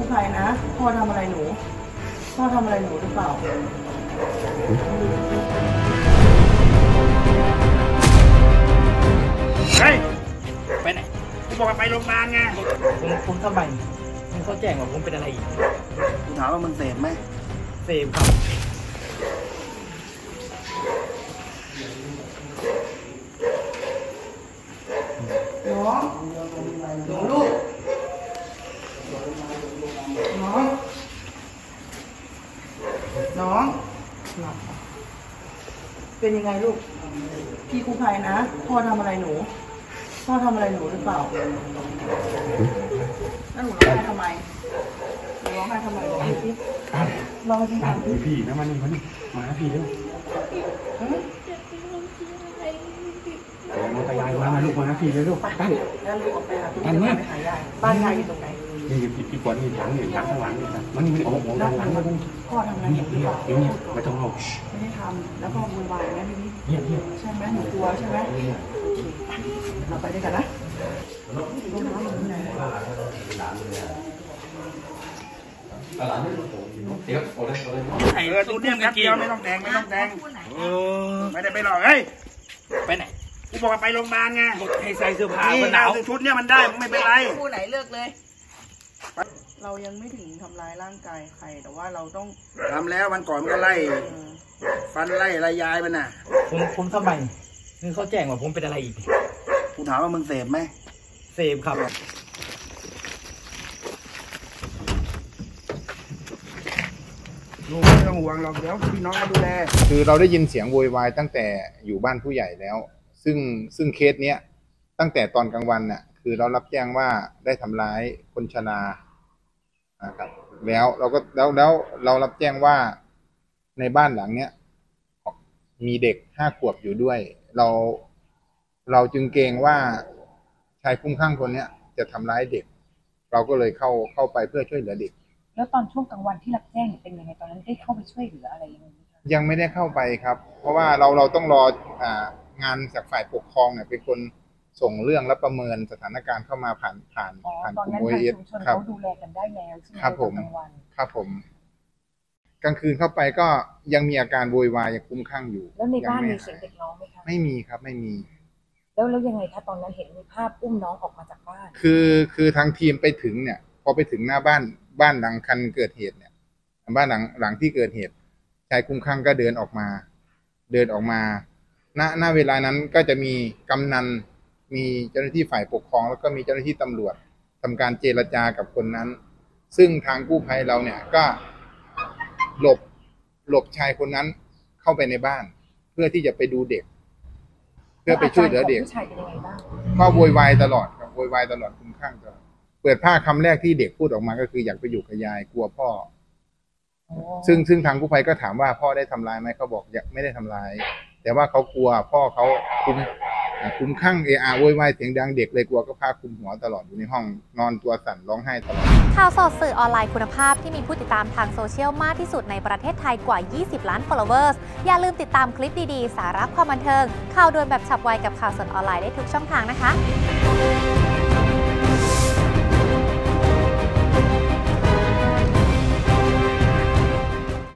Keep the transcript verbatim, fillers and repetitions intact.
กู้ภัยนะพ่อทำอะไรหนูพ่อทำอะไรหนูหรือเปล่าเฮ้ยไปไหนกูบอกว่าไปโรงพยาบาลไงผมผมทำไมมึงเขาแจ้งว่าผมเป็นอะไรอีกกูถามว่ามึงเสพไหมเสพครับน้องหนูลูกน้องน้องเป็นยังไงลูกพี่กู้ภัยนะพ่อทำอะไรหนูพ่อทำอะไรหนูหรือเปล่าแล้วหนูร้องไห้ทำไมหนูร้องไห้ทำไมร้องไห้สิร้องไห้ทำไมพี่นะมันนี่มันนี่มาพี่เร็วมันตายายมาลูกมาพี่เร็วลูกตั้งแล้วลูกออกไปหาพี่ไปหายายบ้านยายอยู่ตรงไหนนี่พี่พี่กวนนี่หลังนี่หลังข้างหลังนี่นะมันนี่มันออกออกหลังหลังมาพ่อทำอะไรหนูหรือเปล่าไม่ต้องเอาไม่ได้ทำแล้วก็วุ่นวายนะพี่เงียบเงียบใช่ไหมหนูกลัวใช่ไหมเราไปด้วยกันนะลูกน้องอยู่ไหนไอ้เออตัวเนี้ยนัดเดียวไม่ต้องแดงไม่ต้องแดงเออไม่ได้ไปหรอกเฮ้ยไปไหนกูบอกว่าไปโรงพยาบาลไงให้ใส่เสื้อผ้ามันหนาวชุดเนี้ยมันได้ไม่เป็นไรคู่ไหนเลือกเลยเรายังไม่ถึงทำร้ายร่างกายใครแต่ว่าเราต้องทำแล้วมันก่อนมันก็ไล่ฟันไล่ไล่ยายมันน่ะผมผมทำไมมึงเขาแจ้งว่าผมเป็นอะไรอีกกูถามว่ามึงเสพไหมเสพครับลูกไม่ต้องห่วงหรอกเดี๋ยวพี่น้องมาดูแลคือเราได้ยินเสียงโวยวายตั้งแต่อยู่บ้านผู้ใหญ่แล้วซึ่งซึ่งเคสเนี้ยตั้งแต่ตอนกลางวันน่ะคือเรารับแจ้งว่าได้ทำร้ายคนชรานะครับแล้วเราก็แล้วแล้วเรารับแจ้งว่าในบ้านหลังเนี้ยมีเด็กห้าขวบอยู่ด้วยเราเราจึงเกรงว่าชายคลุ้มคลั่งคนเนี้ยจะทำร้ายเด็กเราก็เลยเข้าเข้าไปเพื่อช่วยเหลือเด็กแล้วตอนช่วงกลางวันที่รับแจ้งเป็นยังไงตอนนั้นได้เข้าไปช่วยเหลืออะไรยังไงยังไม่ได้เข้าไปครับเพราะว่าเราเราต้องรออ่างานจากฝ่ายปกครองเนี่ยเป็นคนส่งเรื่องและประเมินสถานการณ์เข้ามาผ่านผ่านผ่านกลุ่ม โอ เอ เอส ครับเขาดูแลกันได้แล้วใช่ไหมครับผมครับผมกลางคืนเข้าไปก็ยังมีอาการโวยวายยังคลุ้มคลั่งอยู่แล้วในบ้านมีเสียงเด็กร้องไหมคะไม่มีครับไม่มีแล้วแล้วยังไงคะตอนนั้นเห็นมีภาพอุ้มน้องออกมาจากบ้านคือคือทางทีมไปถึงเนี่ยพอไปถึงหน้าบ้านบ้านหลังคันเกิดเหตุเนี่ยบ้านหลังหลังที่เกิดเหตุชายคลุ้มคลั่งก็เดินออกมาเดินออกมาณณเวลานั้นก็จะมีกำนันมีเจ้าหน้าที่ฝ่ายปกครองแล้วก็มีเจ้าหน้าที่ตำรวจทำการเจรจากับคนนั้นซึ่งทางกู้ภัยเราเนี่ยก็หลบหลบชายคนนั้นเข้าไปในบ้านเพื่อที่จะไปดูเด็กเพื่อไปช่วยเหลือเด็กก็โวยวายตลอดครับโวยวายตลอดคลุ้มคลั่งตลอดเปิดผ้าคำแรกที่เด็กพูดออกมาก็คืออยากไปอยู่กับยายกลัวพ่อซึ่งซึ่งทางกู้ภัยก็ถามว่าพ่อได้ทำร้ายไหมเขาบอกยังไม่ได้ทำร้ายแต่ว่าเขากลัวพ่อเขาคุมคุมข้างเออาโวยวายเสียงดังเด็กเลยกลัวก็พาคุมหัวตลอดอยู่ในห้องนอนตัวสั่นร้องไห้ตลอดข่าวสดสื่อออนไลน์คุณภาพที่มีผู้ติดตามทางโซเชียลมากที่สุดในประเทศไทยกว่ายี่สิบล้าน followers อย่าลืมติดตามคลิปดีๆสาระความบันเทิงข่าวด่วนแบบฉับไวกับข่าวสดออนไลน์ได้ทุกช่องทางนะคะ